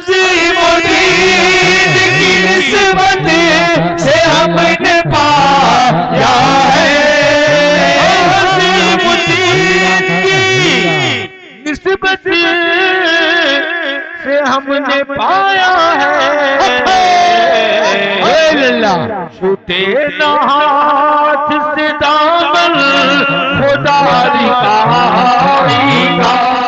हंसी मुरीद की निस्बत से हमने पाया है। हंसी मुरीद की निस्बत से हमने पाया है। छूटे न हाथ से दामन खुदा दिखाएगा।